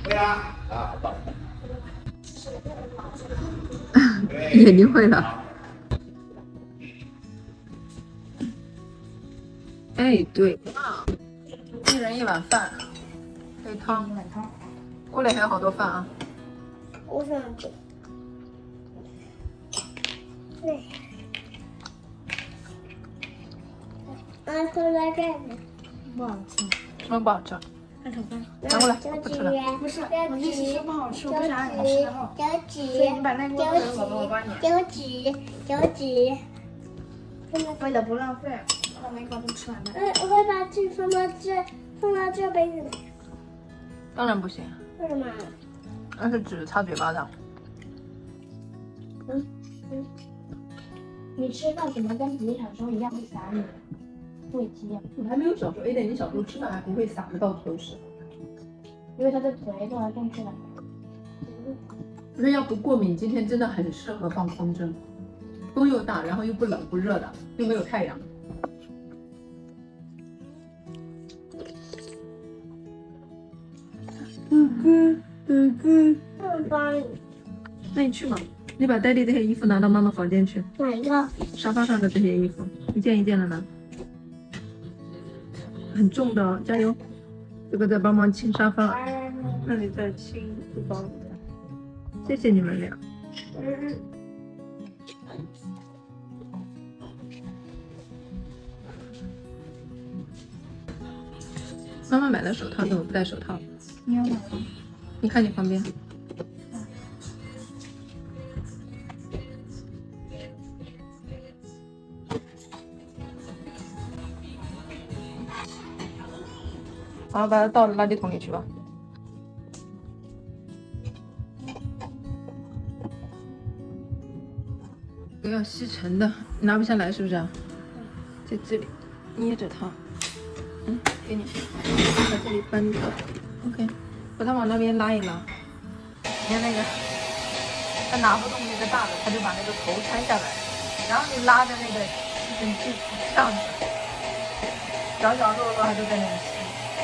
对啊，啊，好。 眼睛会了。哎，对，一人一碗饭，配汤，一碗汤。锅里还有好多饭啊。 我想吃。对。放在这里。 不好吃。 什么不好吃？ 看炒饭。 拿过来，不吃了。 不是，我意思是不好吃，我不想让你们吃后。所以你把那锅给我帮你。 脚趾。 为了不浪费，把那个都吃完了。 我会把这放到这杯子里。 当然不行。 为什么？ 那是纸擦嘴巴的。 你吃饭怎么跟你小时候一样会撒你味鸡呀？ 我还没有小时候，A 点，你小时候吃饭还不会撒的到处都是。 因为他的嘴动来动去的。 那要不过敏，今天真的很适合放风筝，风又大，然后又不冷不热的，又没有太阳。那你去嘛，你把戴丽这些衣服拿到妈妈房间去。 哪一个？ 沙发上的这些衣服，一件一件的拿。很重的，加油！这个在帮忙清沙发，那里在清厨房。谢谢你们俩。妈妈买了手套，怎么不戴手套？ 你要买吗？ 你看你旁边。好，把它倒到垃圾桶里去吧。要吸尘的，拿不下来是不是啊？在这里捏着它，给你，把这里翻着 ，OK， 把它往那边拉一拉。你看那个，他拿不动那个大的，他就把那个头拆下来，然后你拉着那个吸尘器这样子，角角落落它就在那里吸。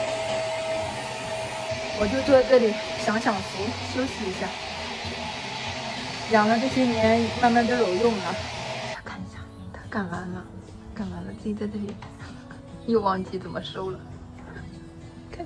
我就坐在这里享福，休息一下。养了这些年，慢慢都有用了。他看一下，他干完了，自己在这里又忘记怎么收了。看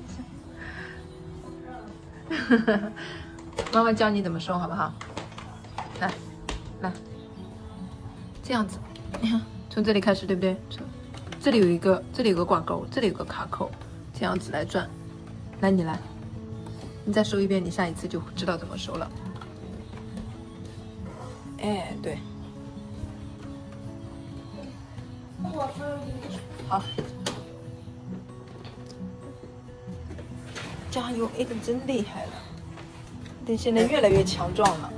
一下，妈妈教你怎么收，好不好？来，这样子，你看，从这里开始，对不对？这里有一个挂钩，这里有个卡扣，这样子来转。来，你来，你再收一遍，你下一次就知道怎么收了。哎，对，好，加油 ，A 的真厉害了 ，A 现在越来越强壮了。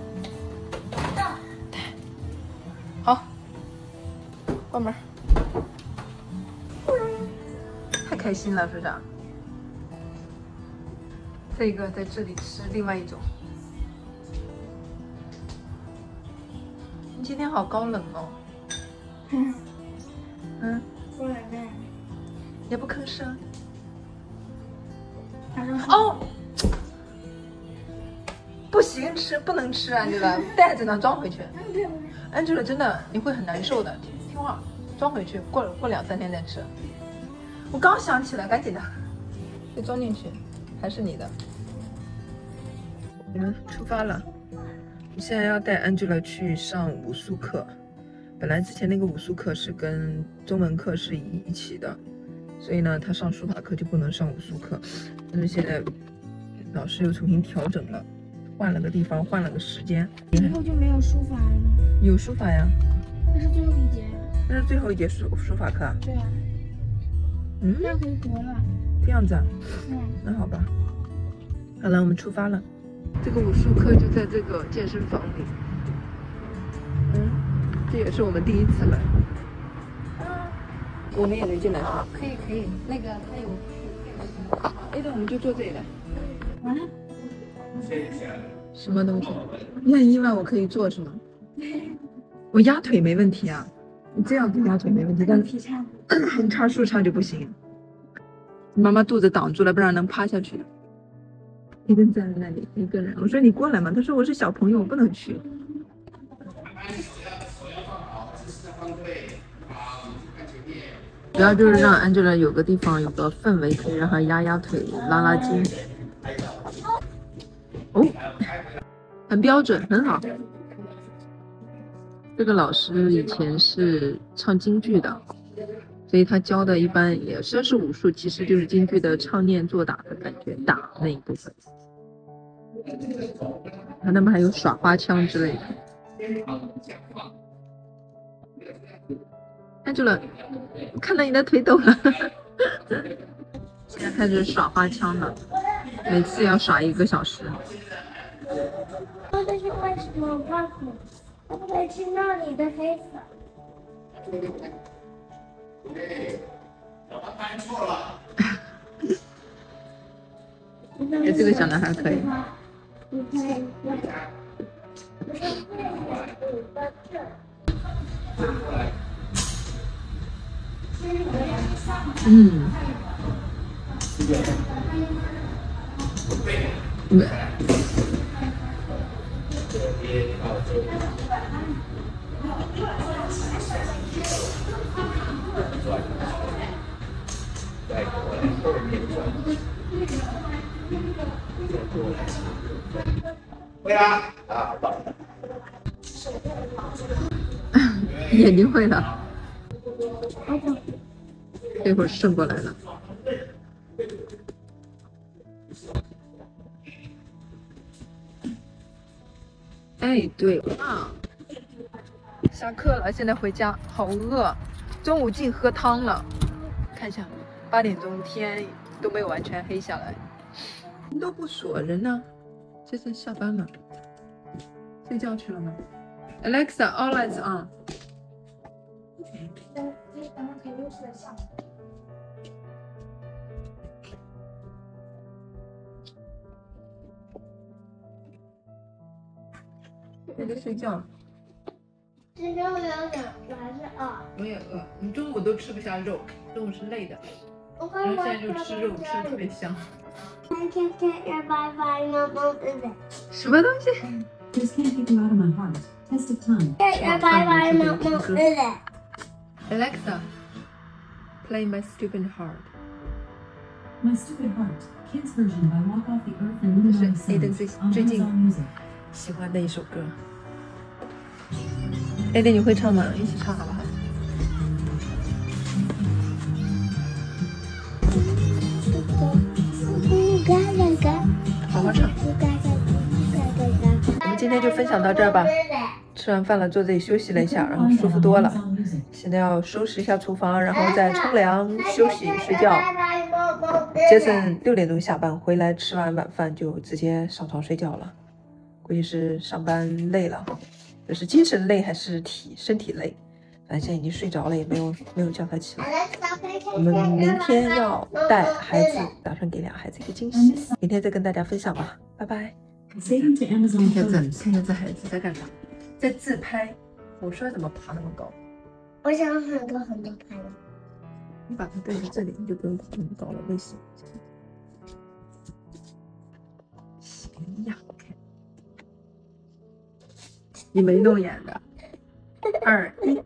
好，关门。太开心了，是不是？这个在这里吃另外一种。今天好高冷哦。 过来呗。 也不吭声。 他说哦，不行，不能吃啊，对吧？袋子呢，装回去。Angela 真的你会很难受的，听话，装回去，过2、3天再吃。我刚想起来，赶紧的，得装进去，还是你的。我们出发了。我现在要带 Angela 去上武术课，本来之前那个武术课是跟中文课是一起的，所以呢，她上书法课就不能上武术课。但是现在老师又重新调整了，换了个地方，换了个时间。 以后就没有书法了。 有书法呀， 那是最后一节。 那是最后一节书法课啊。 对啊。那样可以活了。 这样子啊。那好吧。好了，我们出发了。这个武术课就在这个健身房里。这也是我们第一次来。我们也能进来是吧？ 可以，那个他有。 那我们就坐这里来。 完了。 什么东西？你很意外我可以坐是吗？我压腿没问题啊，你这样子压腿没问题，但劈叉， 横叉竖叉就不行。妈妈肚子挡住了，不然能趴下去。 一个站在那里一个人，我说你过来嘛，他说我是小朋友，我不能去。主要就是让 Angela 有个地方有个氛围，可以让她压压腿、拉拉筋。哦，很标准，很好。这个老师以前是唱京剧的，所以他教的一般也说是武术，其实就是京剧的唱念做打的感觉，打那一部分。他们还有耍花枪之类的。Angela， 看到你的腿抖了。现在开始耍花枪了，每次要耍1个小时。 这是为什么爸爸会不会去那里的黑色？ 哎，这个小男孩可以。嗯。会啦，啊，到了。眼睛会了。这会儿顺过来了。哎，对啊，下课了，现在回家，好饿。中午净喝汤了，看一下，8点钟天都没有完全黑下来，都不锁，人呢？这次下班了，睡觉去了吗 ？Alexa, all lights on。那就睡觉。 今天我有2个还是2？ 我也饿，你中午都吃不下肉，中午是累的，然后现在就吃肉，吃的特别香。什么东西 This can't keep you out of my heart. Test of time. ？Alexa, play My Stupid Heart。 My Stupid Heart, Kids version by Walk Off the Earth and Luminary Suns on Amazon Music. 喜欢的一首歌。Aiden，你会唱吗？一起唱好不好？好好唱。我们今天就分享到这儿吧。吃完饭了，坐这里休息了一下，然后舒服多了。现在要收拾一下厨房，然后再冲凉、休息、睡觉。Jason 6点钟下班回来，吃完晚饭就直接上床睡觉了。估计是上班累了，就是精神累还是身体累，反正现在已经睡着了，也没有叫他起来。我们明天要带孩子，打算给2孩子一个惊喜，明天再跟大家分享吧，拜拜。 Saving to Amazon 现在这孩子在干啥？在自拍。我说怎么爬那么高？ 我想很多拍的。 你把它对着这里，你就不用爬那么高了，为什么？行呀。你没弄眼的。2、1。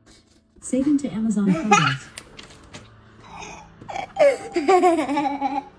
Saving to Amazon photos.